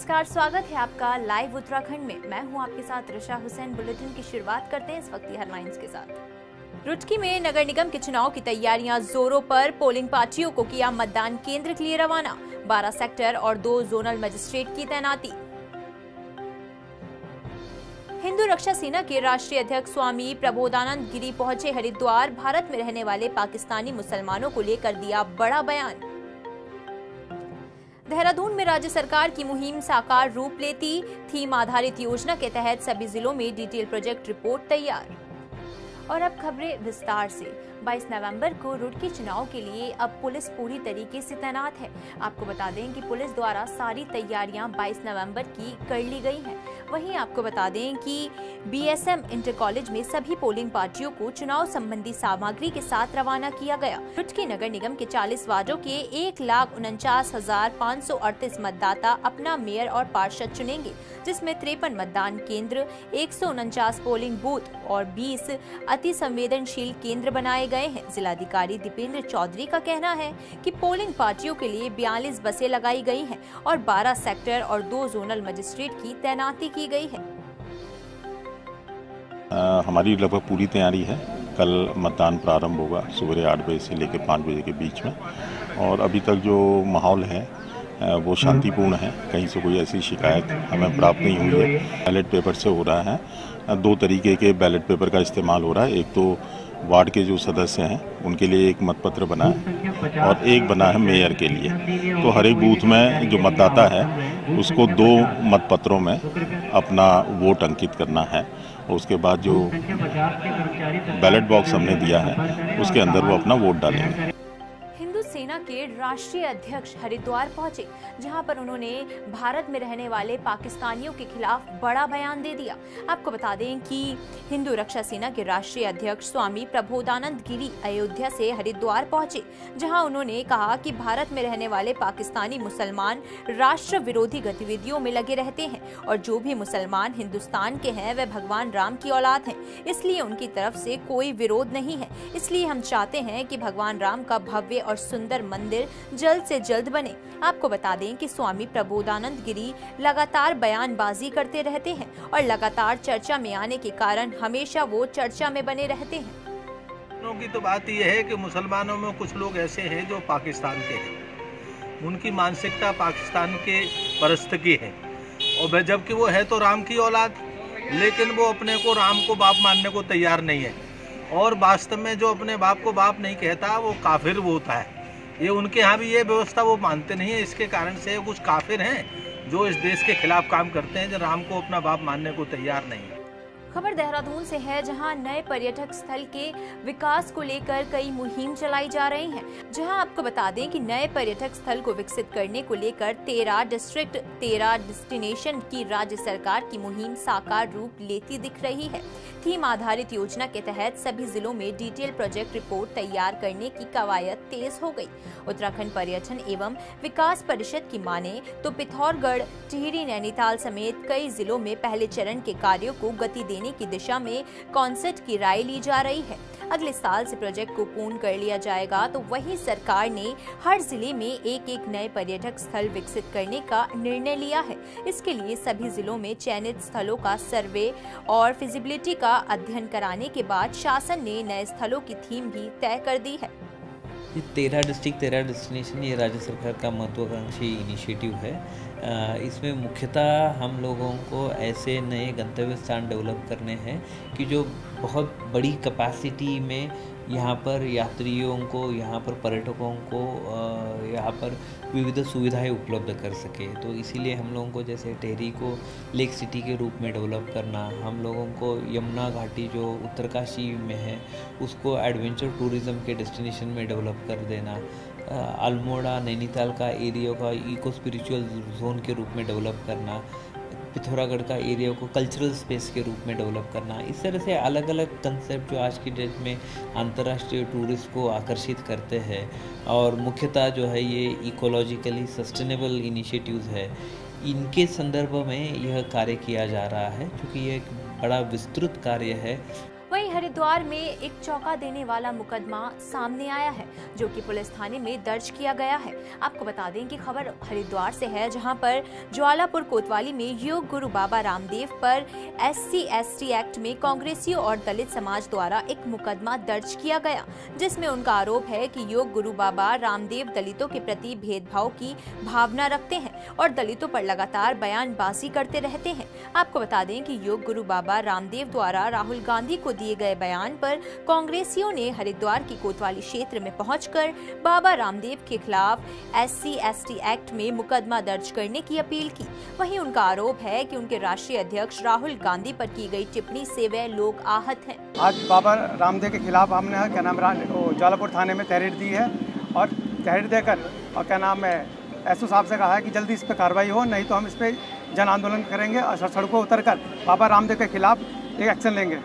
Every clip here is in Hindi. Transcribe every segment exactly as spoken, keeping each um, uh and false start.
नमस्कार, स्वागत है आपका लाइव उत्तराखंड में। मैं हूं आपके साथ ऋषा हुसैन। बुलेटिन की शुरुआत करते हैं इस वक्त की हेडलाइंस के साथ। रुड़की में नगर निगम के चुनाव की तैयारियां जोरों पर। पोलिंग पार्टियों को किया मतदान केंद्र के लिए रवाना। बारह सेक्टर और दो जोनल मजिस्ट्रेट की तैनाती। हिंदू रक्षा सेना के राष्ट्रीय अध्यक्ष स्वामी प्रबोधानंद गिरी पहुंचे हरिद्वार। भारत में रहने वाले पाकिस्तानी मुसलमानों को लेकर दिया बड़ा बयान। देहरादून में राज्य सरकार की मुहिम साकार रूप लेती। थीम आधारित योजना के तहत सभी जिलों में डिटेल प्रोजेक्ट रिपोर्ट तैयार। और अब खबरें विस्तार से। बाईस नवंबर को रुड़की चुनाव के लिए अब पुलिस पूरी तरीके से तैनात है। आपको बता दें कि पुलिस द्वारा सारी तैयारियां बाईस नवंबर की कर ली गई हैं। वहीं आपको बता दें कि बीएसएम इंटर कॉलेज में सभी पोलिंग पार्टियों को चुनाव संबंधी सामग्री के साथ रवाना किया गया। रुड़की नगर निगम के चालीस वार्डों के एक लाख उनचास हजार पाँच सौ अड़तीस मतदाता अपना मेयर और पार्षद चुनेंगे, जिसमें तिरपन मतदान केंद्र, एक सौ उनचास पोलिंग बूथ और बीस अति संवेदनशील केंद्र बनाए गए हैं। जिलाधिकारी दीपेंद्र चौधरी का कहना है कि पोलिंग पार्टियों के लिए बयालीस बसें लगाई गई हैं और बारह सेक्टर और दो जोनल मजिस्ट्रेट की तैनाती की गई है। आ, हमारी लगभग पूरी तैयारी है। कल मतदान प्रारंभ होगा सुबह आठ बजे से लेकर पाँच बजे के बीच में, और अभी तक जो माहौल है वो शांतिपूर्ण है। कहीं से कोई ऐसी शिकायत हमें प्राप्त नहीं हुई है। बैलेट पेपर से हो रहा है। दो तरीके के बैलेट पेपर का इस्तेमाल हो रहा है। एक तो वार्ड के जो सदस्य हैं उनके लिए एक मतपत्र बना है और एक बना है मेयर के लिए। तो हर एक बूथ में जो मतदाता है उसको दो मतपत्रों में अपना वोट अंकित करना है। और उसके बाद जो बैलेट बॉक्स हमने दिया है उसके अंदर वो अपना वोट डालेंगे। सेना के राष्ट्रीय अध्यक्ष हरिद्वार पहुंचे, जहां पर उन्होंने भारत में रहने वाले पाकिस्तानियों के खिलाफ बड़ा बयान दे दिया। आपको बता दें कि हिंदू रक्षा सेना के राष्ट्रीय अध्यक्ष स्वामी प्रबोधानंद गिरी अयोध्या से हरिद्वार पहुंचे, जहां उन्होंने कहा कि भारत में रहने वाले पाकिस्तानी मुसलमान राष्ट्र विरोधी गतिविधियों में लगे रहते हैं और जो भी मुसलमान हिंदुस्तान के हैं वे भगवान राम की औलाद हैं, इसलिए उनकी तरफ से कोई विरोध नहीं है। इसलिए हम चाहते हैं कि भगवान राम का भव्य और सुंदर मंदिर जल्द से जल्द बने। आपको बता दें कि स्वामी प्रबोधानंद गिरी लगातार बयानबाजी करते रहते हैं और लगातार चर्चा में आने के कारण हमेशा वो चर्चा में बने रहते हैं। की तो बात यह है कि मुसलमानों में कुछ लोग ऐसे हैं जो पाकिस्तान के हैं, उनकी मानसिकता पाकिस्तान के परस्त की है, और जबकि वो है तो राम की औलाद, लेकिन वो अपने को राम को बाप मानने को तैयार नहीं है। और वास्तव में जो अपने बाप को बाप नहीं कहता वो काफिर वो होता है। ये उनके यहाँ भी ये व्यवस्था वो मानते नहीं है। इसके कारण से कुछ काफिर हैं जो इस देश के खिलाफ काम करते हैं, जो राम को अपना बाप मानने को तैयार नहीं है। खबर देहरादून से है, जहां नए पर्यटक स्थल के विकास को लेकर कई मुहिम चलाई जा रही हैं। जहां आपको बता दें कि नए पर्यटक स्थल को विकसित करने को लेकर तेरह डिस्ट्रिक्ट तेरह डेस्टिनेशन की राज्य सरकार की मुहिम साकार रूप लेती दिख रही है। थीम आधारित योजना के तहत सभी जिलों में डिटेल प्रोजेक्ट रिपोर्ट तैयार करने की कवायद तेज हो गई। उत्तराखंड पर्यटन एवं विकास परिषद की माने तो पिथौरागढ़, टिहरी, नैनीताल समेत कई जिलों में पहले चरण के कार्यों को गति देने की दिशा में कॉन्सेप्ट की राय ली जा रही है। अगले साल से प्रोजेक्ट को पूर्ण कर लिया जाएगा। तो वहीं सरकार ने हर जिले में एक एक नए पर्यटक स्थल विकसित करने का निर्णय लिया है। इसके लिए सभी जिलों में चयनित स्थलों का सर्वे और फिजिबिलिटी का अध्ययन कराने के बाद शासन ने नए स्थलों की थीम भी तय कर दी है। ये तेरह डिस्ट्रिक्ट तेरह डेस्टिनेशन ये राज्य सरकार का महत्वाकांक्षी इनिशिएटिव है। इसमें मुख्यतः हम लोगों को ऐसे नए गंतव्य स्थान डेवलप करने हैं कि जो बहुत बड़ी कैपेसिटी में यहाँ पर यात्रियों को, यहाँ पर पर्यटकों को यहाँ पर विविध सुविधाएं उपलब्ध कर सके। तो इसीलिए हम लोगों को जैसे टिहरी को लेक सिटी के रूप में डेवलप करना, हम लोगों को यमुना घाटी जो उत्तरकाशी में है उसको एडवेंचर टूरिज़्म के डेस्टिनेशन में डेवलप कर देना, अल्मोड़ा नैनीताल का एरिया का इको स्पिरिचुअल जोन के रूप में डेवलप करना, पिथौरागढ़ का एरिया को कल्चरल स्पेस के रूप में डेवलप करना। इस तरह से अलग अलग कंसेप्ट जो आज की डेट में अंतर्राष्ट्रीय टूरिस्ट को आकर्षित करते हैं, और मुख्यतः जो है ये इकोलॉजिकली सस्टेनेबल इनिशिएटिव्स है, इनके संदर्भ में यह कार्य किया जा रहा है, क्योंकि ये एक बड़ा विस्तृत कार्य है। वहीं हरिद्वार में एक चौंका देने वाला मुकदमा सामने आया है, जो कि पुलिस थाने में दर्ज किया गया है। आपको बता दें कि खबर हरिद्वार से है, जहां पर ज्वालापुर कोतवाली में योग गुरु बाबा रामदेव पर एससी एसटी एक्ट में कांग्रेसियों और दलित समाज द्वारा एक मुकदमा दर्ज किया गया, जिसमें उनका आरोप है कि योग गुरु बाबा रामदेव दलितों के प्रति भेदभाव की भावना रखते हैं और दलितों पर लगातार बयानबाजी करते रहते हैं। आपको बता दें कि योग गुरु बाबा रामदेव द्वारा राहुल गांधी को दिए गए बयान पर कांग्रेसियों ने हरिद्वार की कोतवाली क्षेत्र में पहुंचकर बाबा रामदेव के खिलाफ एससी एसटी एक्ट में मुकदमा दर्ज करने की अपील की। वहीं उनका आरोप है कि उनके राष्ट्रीय अध्यक्ष राहुल गांधी पर की गई टिप्पणी से वे लोग आहत हैं। आज बाबा रामदेव के खिलाफ हमने क्या नाम ज्वालापुर थाने में तहरीर दी है और तहरीर देकर और क्या नाम है एसओ साहब से कहा है कि जल्दी इस पर कार्रवाई हो, नहीं तो हम इस पर जन आंदोलन करेंगे और सड़कों उतरकर बाबा रामदेव के खिलाफ एक एक्शन लेंगे।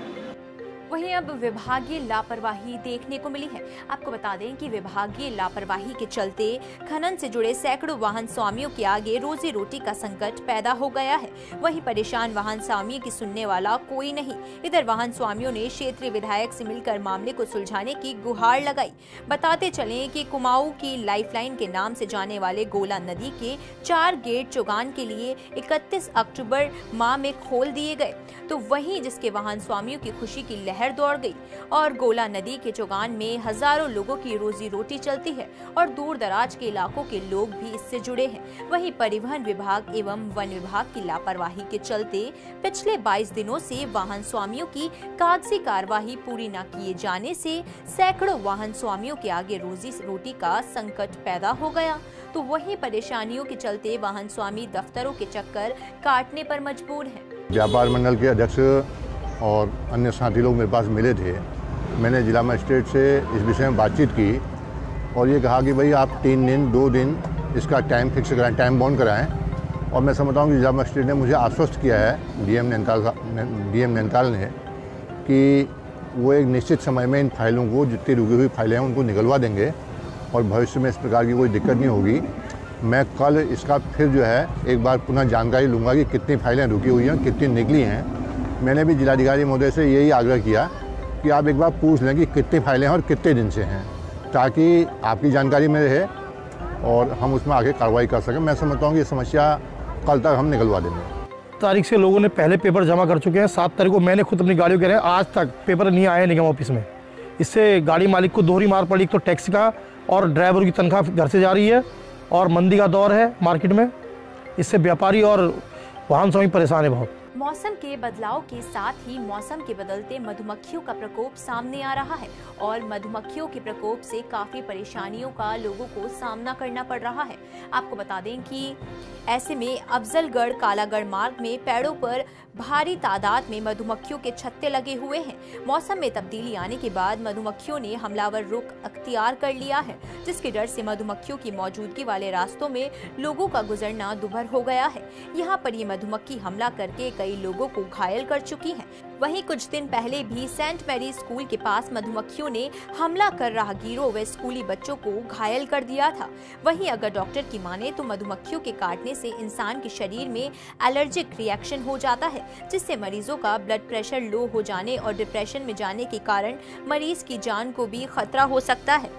वहीं अब विभागीय लापरवाही देखने को मिली है। आपको बता दें कि विभागीय लापरवाही के चलते खनन से जुड़े सैकड़ों वाहन स्वामियों के आगे रोजी रोटी का संकट पैदा हो गया है। वहीं परेशान वाहन स्वामियों की सुनने वाला कोई नहीं। इधर वाहन स्वामियों ने क्षेत्रीय विधायक से मिलकर मामले को सुलझाने की गुहार लगाई। बताते चलें कि कुमाऊं की लाइफलाइन के नाम से जाने वाले गोला नदी के चार गेट चौगान के लिए इकतीस अक्टूबर माह में खोल दिए गए, तो वहीं जिसके वाहन स्वामियों की खुशी की लहर दौड़ गई और गोला नदी के चौगान में हजारों लोगों की रोजी रोटी चलती है और दूर दराज के इलाकों के लोग भी इससे जुड़े हैं। वहीं परिवहन विभाग एवं वन विभाग की लापरवाही के चलते पिछले बाईस दिनों से वाहन स्वामियों की कागजी कार्यवाही पूरी न किए जाने से सैकड़ों वाहन स्वामियों के आगे रोजी रोटी का संकट पैदा हो गया। तो वहीं परेशानियों के चलते वाहन स्वामी दफ्तरों के चक्कर काटने पर मजबूर हैं। व्यापार मंडल के अध्यक्ष और अन्य साथी लोग मेरे पास मिले थे। मैंने जिला मजिस्ट्रेट से इस विषय में बातचीत की और ये कहा कि भाई आप तीन दिन दो दिन इसका टाइम फिक्स कराएं, टाइम बाउंड कराएं। और मैं समझता हूँ कि जिला मजिस्ट्रेट ने मुझे आश्वस्त किया है, डीएम नैनीताल डीएम नैनीताल ने, कि वो एक निश्चित समय में इन फाइलों को, जितनी रुकी हुई फाइलें हैं उनको निकलवा देंगे और भविष्य में इस प्रकार की कोई दिक्कत नहीं होगी। मैं कल इसका फिर जो है एक बार पुनः जानकारी लूँगा कि कितनी फाइलें रुकी हुई हैं, कितनी निकली हैं। मैंने भी जिलाधिकारी महोदय से यही आग्रह किया कि आप एक बार पूछ लें कि कितनी फाइलें हैं और कितने दिन से हैं, ताकि आपकी जानकारी में रहे और हम उसमें आगे कार्रवाई कर सकें। मैं समझता हूँ कि ये समस्या कल तक हम निकलवा देंगे। तारीख से लोगों ने पहले पेपर जमा कर चुके हैं। सात तारीख को मैंने खुद अपनी गाड़ियों के रहे आज तक पेपर नहीं आए निगम ऑफिस में। इससे गाड़ी मालिक को दोहरी मार पड़ी, तो टैक्स का और ड्राइवर की तनख्वाह घर से जा रही है और मंदी का दौर है मार्केट में। इससे व्यापारी और वाहन स्वामी परेशान है बहुत। मौसम के बदलाव के साथ ही मौसम के बदलते मधुमक्खियों का प्रकोप सामने आ रहा है और मधुमक्खियों के प्रकोप से काफी परेशानियों का लोगों को सामना करना पड़ रहा है। आपको बता दें कि ऐसे में अफजलगढ़ कालागढ़ मार्ग में पेड़ों पर भारी तादाद में मधुमक्खियों के छत्ते लगे हुए हैं। मौसम में तब्दीली आने के बाद मधुमक्खियों ने हमलावर रुख अख्तियार कर लिया है, जिसके डर से मधुमक्खियों की मौजूदगी वाले रास्तों में लोगों का गुजरना दुभर हो गया है। यहाँ पर ये मधुमक्खी हमला करके कई लोगों को घायल कर चुकी हैं। वहीं कुछ दिन पहले भी सेंट मैरी स्कूल के पास मधुमक्खियों ने हमला कर राहगीरों व स्कूली बच्चों को घायल कर दिया था। वहीं अगर डॉक्टर की माने तो मधुमक्खियों के काटने से इंसान के शरीर में एलर्जिक रिएक्शन हो जाता है, जिससे मरीजों का ब्लड प्रेशर लो हो जाने और डिप्रेशन में जाने के कारण मरीज की जान को भी खतरा हो सकता है।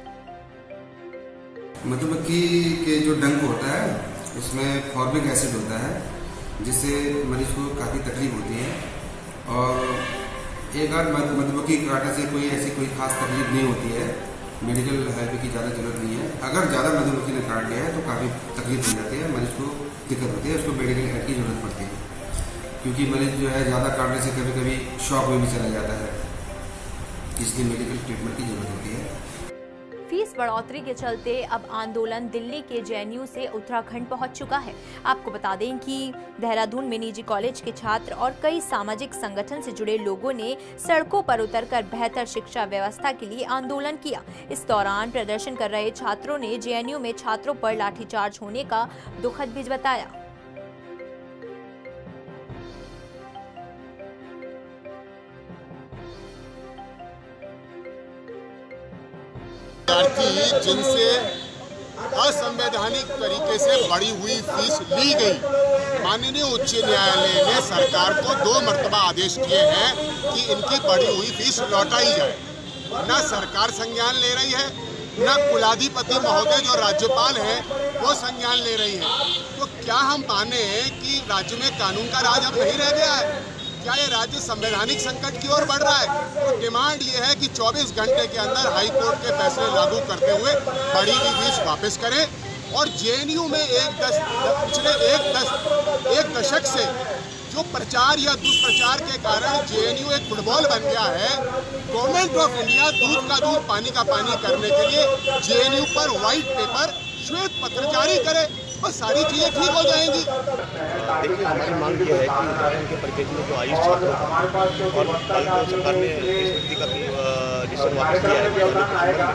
मधुमक्खी के जो डंक होता है उसमें फॉर्मिक एसिड होता है, जिससे मरीज को काफ़ी तकलीफ होती है। और एक आध मधुमक्खी काटने से कोई ऐसी कोई खास तकलीफ नहीं होती है, मेडिकल हेल्प की ज़्यादा जरूरत नहीं है। अगर ज़्यादा मधुमक्खी ने काट लिया है तो काफ़ी तकलीफ हो जाती है, मरीज को दिक्कत होती है, उसको मेडिकल हेल्प की जरूरत पड़ती है, क्योंकि मरीज जो है ज़्यादा काटने से कभी कभी शॉक में भी चला जाता है, इसलिए मेडिकल ट्रीटमेंट की जरूरत होती है। फीस बढ़ोतरी के चलते अब आंदोलन दिल्ली के जेएनयू से उत्तराखंड पहुंच चुका है। आपको बता दें कि देहरादून में निजी कॉलेज के छात्र और कई सामाजिक संगठन से जुड़े लोगों ने सड़कों पर उतरकर बेहतर शिक्षा व्यवस्था के लिए आंदोलन किया। इस दौरान प्रदर्शन कर रहे छात्रों ने जेएनयू में छात्रों पर लाठीचार्ज होने का दुखद भी बताया। विद्यार्थी जिनसे असंवैधानिक तरीके से बढ़ी हुई फीस ली गई। माननीय उच्च न्यायालय ने सरकार को दो मर्तबा आदेश किए हैं कि इनकी बढ़ी हुई फीस लौटाई जाए। न सरकार संज्ञान ले रही है, न कुलाधिपति महोदय जो राज्यपाल हैं वो संज्ञान ले रही है। तो क्या हम माने कि राज्य में कानून का राज अब नहीं रह गया है? क्या ये राज्य संवैधानिक संकट की ओर बढ़ रहा है? तो डिमांड ये है कि चौबीस घंटे के अंदर हाई कोर्ट के फैसले लागू करते हुए बढ़ी हुई फीस वापस करें और जेएनयू में एक दस पिछले एक दस एक दशक से जो प्रचार या दुष्प्रचार के कारण जेएनयू एक फुटबॉल बन गया है, गवर्नमेंट ऑफ इंडिया दूध का दूध पानी का पानी करने के लिए जेएनयू पर व्हाइट पेपर श्वेत पत्र जारी करे, बस सारी चीजें ठीक हो जाएंगी। देखिए, हमारी मांग ये है कि उत्तराखंड के परिपेक्ष में जो आयुष छात्रों और कल जो सरकार ने इस व्यक्ति का डिसीजन वापस किया है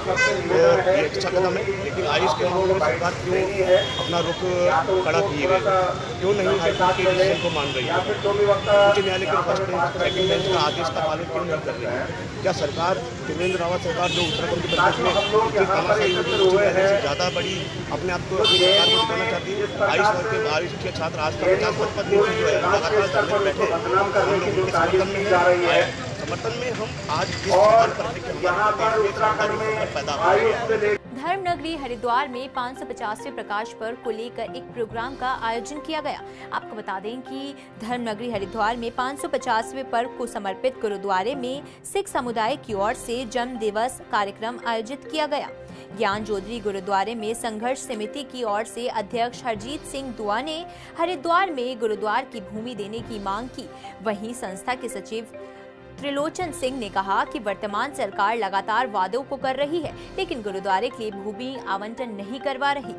तो ये अच्छा कदम है, लेकिन आयुष के मामले में सरकार क्यों अपना रुख कड़ा किए हुए, क्यों नहीं हाईकोर्ट के डिसीजन को मान रही है? उच्च न्यायालय के फर्स्ट बेंच सेकंड बेंच का आदेश का पालन क्यों नहीं कर रही है? क्या सरकार त्रिवेंद्र रावत सरकार जो उत्तराखंड के परिपेक्ष में इतनी तानाशाही उच्च न्यायालय से ज़्यादा बड़ी अपने आप को अपनी सरकार को दिखाना चाहती है? आयुष वर्ग के आयुष के छात्र आज तक पचास पचपन दिन से जो है लगातार धरने में बैठे हम लोग उनके समर्थन में हैं। समर्थन में हम आज इस सवाल पर है कि हमारे देश में सरकारी पैदा हो रही है। धर्मनगरी हरिद्वार में पाँच सौ पचासवें प्रकाश पर्व को लेकर एक प्रोग्राम का आयोजन किया गया। आपको बता दें कि धर्मनगरी हरिद्वार में पाँच सौ पचासवें पर्व को समर्पित गुरुद्वारे में सिख समुदाय की ओर से जन्म दिवस कार्यक्रम आयोजित किया गया। ज्ञान जोधरी गुरुद्वारे में संघर्ष समिति की ओर से अध्यक्ष हरजीत सिंह दुआ ने हरिद्वार में गुरुद्वार की भूमि देने की मांग की। वहीं संस्था के सचिव त्रिलोचन सिंह ने कहा कि वर्तमान सरकार लगातार वादों को कर रही है, लेकिन गुरुद्वारे के लिए भूमि आवंटन नहीं करवा रही।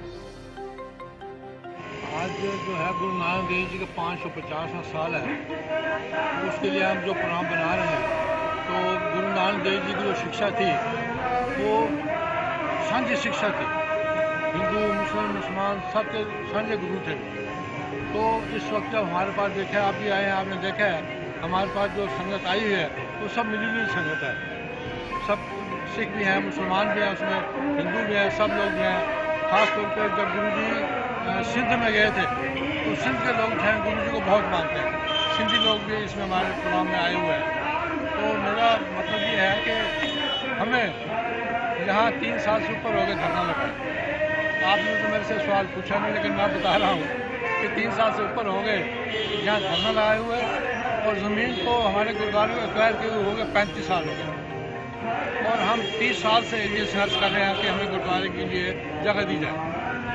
आज जो है गुरु नानक देव जी का पाँच सौ पचासवां साल है, तो उसके लिए हम जो प्रोग्राम बना रहे हैं, तो गुरु नानक देव जी की जो शिक्षा थी वो साझी शिक्षा थी। हिंदू मुस्लिम मुसलमान सबके साझे गुरु थे। तो इस वक्त जब हमारे पास देखा, आप भी आए हैं, आपने देखा है हमारे पास जो संगत आई हुई है वो सब मिली जुली संगत है। सब सिख भी हैं, मुसलमान भी हैं, उसमें हिंदू भी हैं, सब लोग भी हैं। खास तौर पर जब गुरु जी सिंध में गए थे तो सिंध के लोग हैं गुरु जी को बहुत मानते हैं। सिंधी लोग भी इसमें हमारे प्रोग्राम में आए हुए हैं। तो मेरा मतलब ये है कि हमें यहाँ तीन साल से ऊपर हो गए धरना लगा। आपने तो मेरे से सवाल पूछा नहीं, लेकिन मैं बता रहा हूँ कि तीन साल से ऊपर हो गए यहाँ धरना लगाए हुए, और ज़मीन को हमारे गुरुद्वारे को एक्वायर किए हुए हो गए पैंतीस साल हो गए, और हम तीस साल से ये संघर्ष कर रहे हैं कि हमें गुरुद्वारे के लिए जगह दी जाए।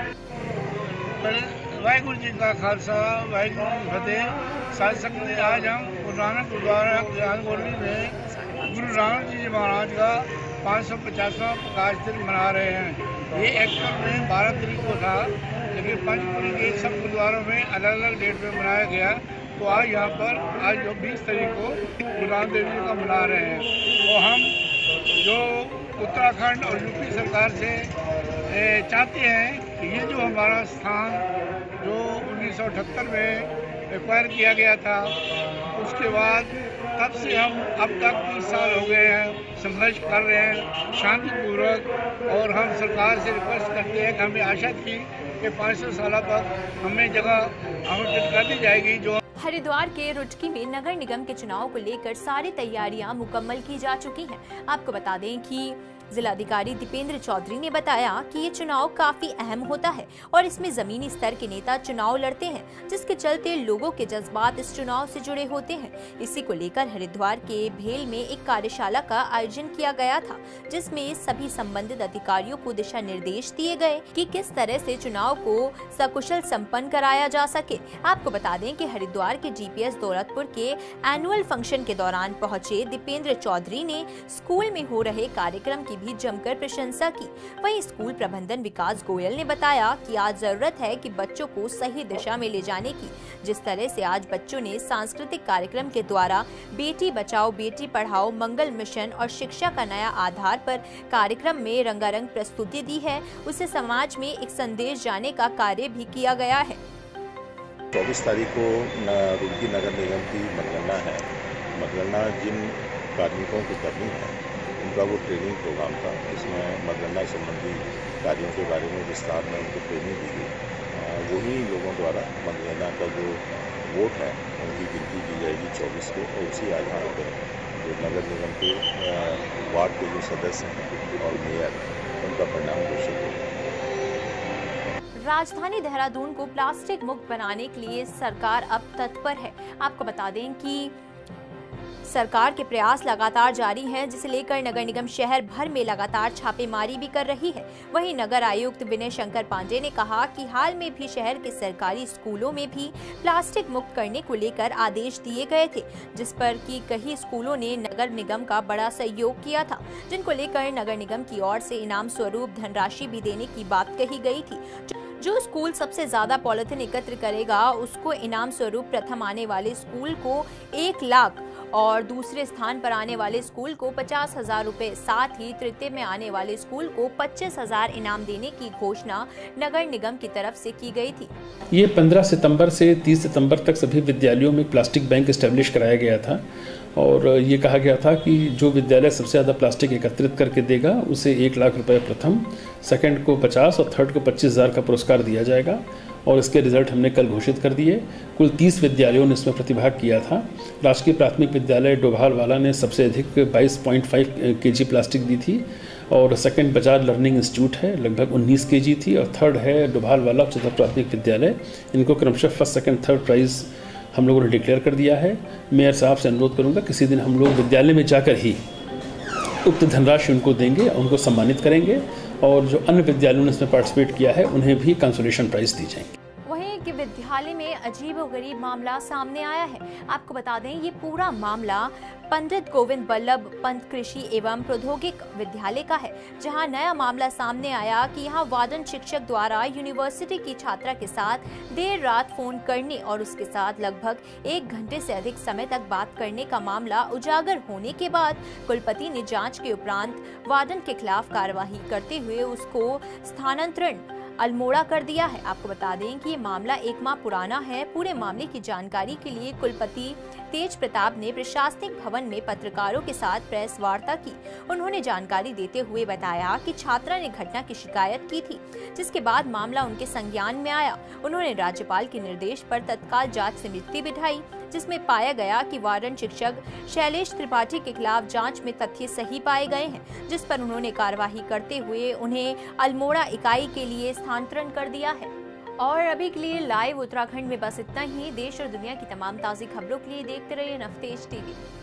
वाहिगुरु जी का खालसा, वाहिगुरु जी की फतेह। साथ संगत आज हम गुरु नानक गुरुद्वारा ज्ञान गोली में गुरु नानक जी महाराज का पाँच सौ पचासवां प्रकाश दिन मना रहे हैं। ये एक्चुअल में बारह तारीख को था, लेकिन पंचपुरी के सब गुरुद्वारों में अलग अलग डेट में मनाया गया। तो आज यहाँ पर आज जो बीस तारीख को गुरु नानक देव जी का मना रहे हैं। तो हम जो उत्तराखंड और यूपी सरकार से चाहते हैं कि ये जो हमारा स्थान जो उन्नीस सौ अठहत्तर में एक्वायर किया गया था, उसके बाद तब से हम अब तक तीस साल हो गए हैं संघर्ष कर रहे हैं शांतिपूर्वक, और हम सरकार से रिक्वेस्ट करते हैं कि हमें आशा थी कि पाँच सौ साल तक हमें जगह आवंटित कर दी जाएगी। जो हरिद्वार के रुटकी में नगर निगम के चुनाव को लेकर सारी तैयारियां मुकम्मल की जा चुकी हैं। आपको बता दें कि जिलाधिकारी दीपेंद्र चौधरी ने बताया कि ये चुनाव काफी अहम होता है और इसमें जमीनी स्तर के नेता चुनाव लड़ते हैं, जिसके चलते लोगों के जज्बात इस चुनाव से जुड़े होते हैं। इसी को लेकर हरिद्वार के भेल में एक कार्यशाला का आयोजन किया गया था, जिसमें सभी संबंधित अधिकारियों को दिशा निर्देश दिए गए कि किस तरह से चुनाव को सकुशल संपन्न कराया जा सके। आपको बता दें कि हरिद्वार के जीपीएस दौलतपुर के एनुअल फंक्शन के दौरान पहुंचे दीपेंद्र चौधरी ने स्कूल में हो रहे कार्यक्रम की भी जमकर प्रशंसा की। वहीं स्कूल प्रबंधन विकास गोयल ने बताया कि आज जरूरत है कि बच्चों को सही दिशा में ले जाने की। जिस तरह से आज बच्चों ने सांस्कृतिक कार्यक्रम के द्वारा बेटी बचाओ बेटी पढ़ाओ मंगल मिशन और शिक्षा का नया आधार पर कार्यक्रम में रंगारंग प्रस्तुति दी है, उसे समाज में एक संदेश जाने का कार्य भी किया गया है। चौबीस तारीख को रुड़की नगर निगम की मतगणना है। मतगणना जिन कार्मिकों की करनी है उनको उनका वो ट्रेनिंग प्रोग्राम था, इसमें मतगणना संबंधी कार्यों के बारे में विस्तार में उनको ट्रेनिंग दी गई। वही लोगों द्वारा मतगणना का जो वोट है उनकी गिनती की जाएगी चौबीस को, और उसी आधार पर जो नगर निगम के वार्ड के जो सदस्य हैं और मेयर उनका परिणाम घोषित होगा। राजधानी देहरादून को प्लास्टिक मुक्त बनाने के लिए सरकार अब तत्पर है। आपको बता दें कि सरकार के प्रयास लगातार जारी हैं, जिसे लेकर नगर निगम शहर भर में लगातार छापेमारी भी कर रही है। वहीं नगर आयुक्त विनय शंकर पांडे ने कहा कि हाल में भी शहर के सरकारी स्कूलों में भी प्लास्टिक मुक्त करने को लेकर आदेश दिए गए थे, जिस पर कि कई स्कूलों ने नगर निगम का बड़ा सहयोग किया था, जिनको लेकर नगर निगम की ओर से इनाम स्वरूप धनराशि भी देने की बात कही गई थी। जो स्कूल सबसे ज्यादा पॉलिथीन एकत्र करेगा उसको इनाम स्वरूप प्रथम आने वाले स्कूल को एक लाख और दूसरे स्थान पर आने वाले स्कूल को पचास हजार रुपए, साथ ही तृतीय में आने वाले स्कूल को पच्चीस हजार इनाम देने की घोषणा नगर निगम की तरफ से की गई थी। ये पंद्रह सितंबर से तीस सितंबर तक सभी विद्यालयों में प्लास्टिक बैंक एस्टेब्लिश कराया गया था, और ये कहा गया था कि जो विद्यालय सबसे ज़्यादा प्लास्टिक एकत्रित करके देगा उसे एक लाख रुपए प्रथम, सेकंड को पचास और थर्ड को पच्चीस हज़ार का पुरस्कार दिया जाएगा। और इसके रिजल्ट हमने कल घोषित कर दिए। कुल तीस विद्यालयों ने इसमें प्रतिभाग किया था। राजकीय प्राथमिक विद्यालय डोभाल वाला ने सबसे अधिक बाईस पॉइंट पाँच केजी प्लास्टिक दी थी, और सेकंड बजाज लर्निंग इंस्टीट्यूट है लगभग उन्नीस केजी थी, और थर्ड है डोभाल वाला उच्चतर प्राथमिक विद्यालय। इनको क्रमशः फर्स्ट सेकंड थर्ड प्राइज़ हम लोगों ने डिक्लेयर कर दिया है। मेयर साहब से अनुरोध करूंगा किसी दिन हम लोग विद्यालय में जाकर ही उक्त धनराशि उनको देंगे, उनको सम्मानित करेंगे, और जो अन्य विद्यालयों ने इसमें पार्टिसिपेट किया है उन्हें भी कंसोलेशन प्राइज़ दी जाएंगे। वहीं कि विद्यालय में अजीबोगरीब मामला सामने आया है। आपको बता दें ये पूरा मामला पंडित गोविंद बल्लभ पंत कृषि एवं प्रौद्योगिक विद्यालय का है, जहां नया मामला सामने आया कि यहां वार्डन शिक्षक द्वारा यूनिवर्सिटी की छात्रा के साथ देर रात फोन करने और उसके साथ लगभग एक घंटे से अधिक समय तक बात करने का मामला उजागर होने के बाद कुलपति ने जांच के उपरांत वार्डन के खिलाफ कार्रवाई करते हुए उसको स्थानांतरण अल्मोड़ा कर दिया है। आपको बता दें कि ये मामला एक माह पुराना है। पूरे मामले की जानकारी के लिए कुलपति तेज प्रताप ने प्रशासनिक भवन में पत्रकारों के साथ प्रेस वार्ता की। उन्होंने जानकारी देते हुए बताया कि छात्रा ने घटना की शिकायत की थी, जिसके बाद मामला उनके संज्ञान में आया। उन्होंने राज्यपाल के निर्देश पर तत्काल जांच समिति बिठाई, जिसमें पाया गया कि वार्डन शिक्षक शैलेश त्रिपाठी के खिलाफ जांच में तथ्य सही पाए गए हैं, जिस पर उन्होंने कार्यवाही करते हुए उन्हें अल्मोड़ा इकाई के लिए स्थानांतरण कर दिया है। और अभी के लिए लाइव उत्तराखंड में बस इतना ही। देश और दुनिया की तमाम ताज़ी खबरों के लिए देखते रहिए नफ्तेज टीवी।